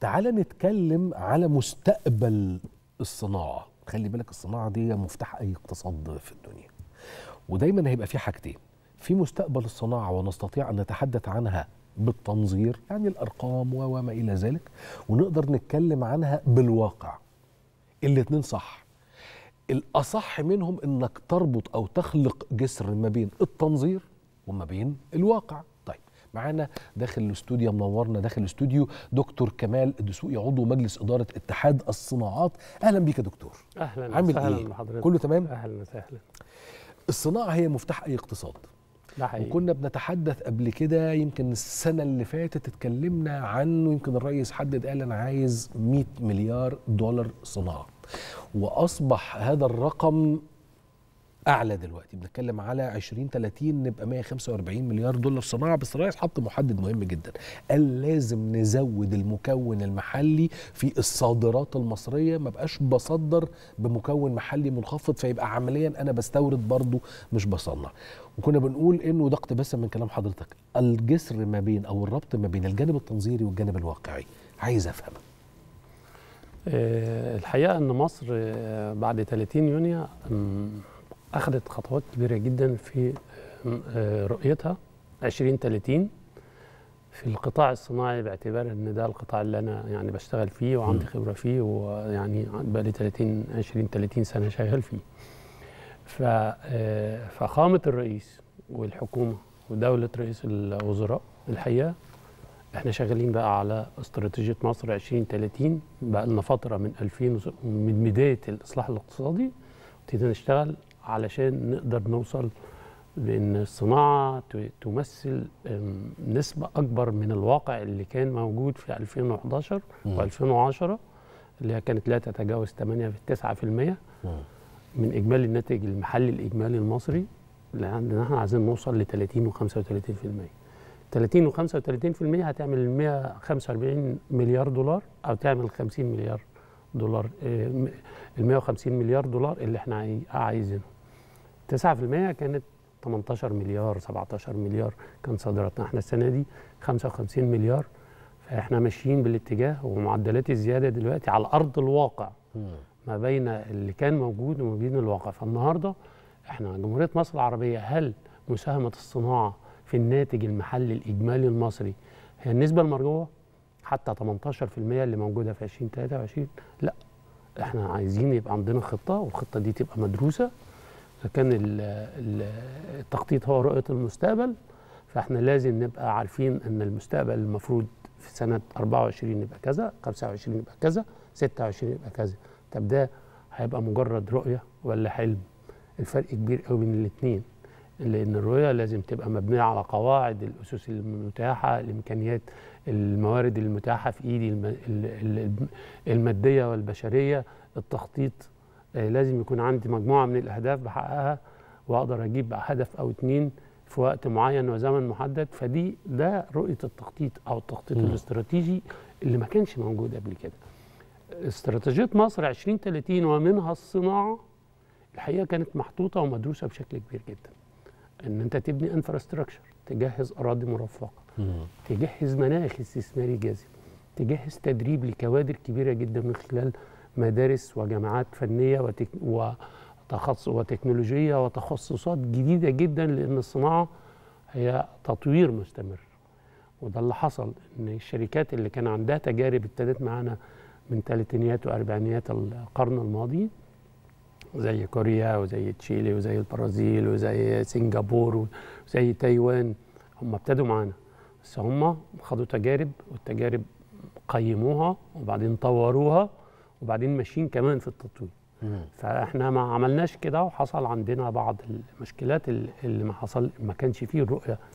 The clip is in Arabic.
تعال نتكلم على مستقبل الصناعة. خلي بالك الصناعة دي مفتاح أي اقتصاد في الدنيا، ودايما هيبقى في حاجتين في مستقبل الصناعة ونستطيع أن نتحدث عنها بالتنظير، يعني الأرقام وما إلى ذلك، ونقدر نتكلم عنها بالواقع. الاتنين صح. الأصح منهم أنك تربط أو تخلق جسر ما بين التنظير وما بين الواقع. طيب، معانا داخل الاستوديو، منورنا داخل الاستوديو دكتور كمال الدسوقي، عضو مجلس إدارة اتحاد الصناعات. أهلا بيك يا دكتور. أهلا عامل وسهلا إيه؟ بحضرتك. كله تمام؟ أهلا وسهلا. الصناعة هي مفتاح أي اقتصاد. ده حقيقي. وكنا بنتحدث قبل كده، يمكن السنة اللي فاتت اتكلمنا عنه، يمكن الرئيس حدد قال أنا عايز 100 مليار دولار صناعة، وأصبح هذا الرقم أعلى دلوقتي، بنتكلم على 2030 نبقى 145 مليار دولار صناعة. بس الرئيس حط محدد مهم جدا، قال لازم نزود المكون المحلي في الصادرات المصرية، ما بقاش بصدر بمكون محلي منخفض، فيبقى عمليا أنا بستورد برضو مش بصنع. وكنا بنقول إنه ده اقتباسا من كلام حضرتك، الجسر ما بين أو الربط ما بين الجانب التنظيري والجانب الواقعي. عايز أفهم. الحقيقة أن مصر بعد 30 يونيو أخذت خطوات كبيرة جدا في رؤيتها 2030 في القطاع الصناعي، باعتبار أن ده القطاع اللي أنا يعني بشتغل فيه وعندي خبرة فيه، ويعني بقالي 30 سنة شغال فيه. فخامة الرئيس والحكومة ودولة رئيس الوزراء، الحقيقة احنا شغالين بقى على استراتيجية مصر 2030 بقى لنا فترة من بداية الإصلاح الاقتصادي، ابتدينا نشتغل علشان نقدر نوصل بأن الصناعة تمثل نسبة أكبر من الواقع اللي كان موجود في 2011 و2010، اللي هي كانت لا تتجاوز 9% من إجمالي الناتج المحلي الإجمالي المصري، اللي عندنا احنا عايزين نوصل ل 30 و 35%. 30 و 35% هتعمل 145 مليار دولار، أو تعمل 50 مليار دولار، ال 150 مليار دولار اللي احنا عايزينهم. 9% كانت 18 مليار 17 مليار كان صادراتنا. احنا السنة دي 55 مليار، فاحنا ماشيين بالاتجاه، ومعدلات الزيادة دلوقتي على أرض الواقع ما بين اللي كان موجود وما بين الواقع. فالنهاردة احنا جمهورية مصر العربية، هل مساهمة الصناعة في الناتج المحلي الإجمالي المصري هي النسبة المرجوة حتى 18% اللي موجودة في 2023؟ لا، احنا عايزين يبقى عندنا خطة، والخطة دي تبقى مدروسة. كان التخطيط هو رؤية المستقبل، فاحنا لازم نبقى عارفين ان المستقبل المفروض في سنة 24 يبقى كذا، 25 يبقى كذا، 26 يبقى كذا. طب ده هيبقى مجرد رؤية ولا حلم؟ الفرق كبير قوي بين الاثنين، لأن الرؤية لازم تبقى مبنية على قواعد الأسس المتاحة، الإمكانيات، الموارد المتاحة في إيدي المادية والبشرية. التخطيط لازم يكون عندي مجموعة من الأهداف بحققها، وأقدر أجيب هدف أو اتنين في وقت معين وزمن محدد. ده رؤية التخطيط أو التخطيط الاستراتيجي اللي ما كانش موجود قبل كده. استراتيجية مصر 2030 ومنها الصناعة، الحقيقة كانت محطوطة ومدروسة بشكل كبير جدا. ان انت تبني انفراستراكشر، تجهز اراضي مرفقه، تجهز مناخ استثماري جاذب، تجهز تدريب لكوادر كبيره جدا من خلال مدارس وجامعات فنيه وتكنولوجيه وتخصصات جديده جدا، لان الصناعه هي تطوير مستمر. وده اللي حصل، ان الشركات اللي كان عندها تجارب ابتدت معانا من ثلاثينيات واربعينيات القرن الماضي، زي كوريا وزي تشيلي وزي البرازيل وزي سنغافور وزي تايوان، هم ابتدوا معانا، بس هم خدوا تجارب، والتجارب قيموها وبعدين طوروها وبعدين ماشيين كمان في التطوير. فاحنا ما عملناش كده، وحصل عندنا بعض المشكلات اللي ما كانش فيه الرؤية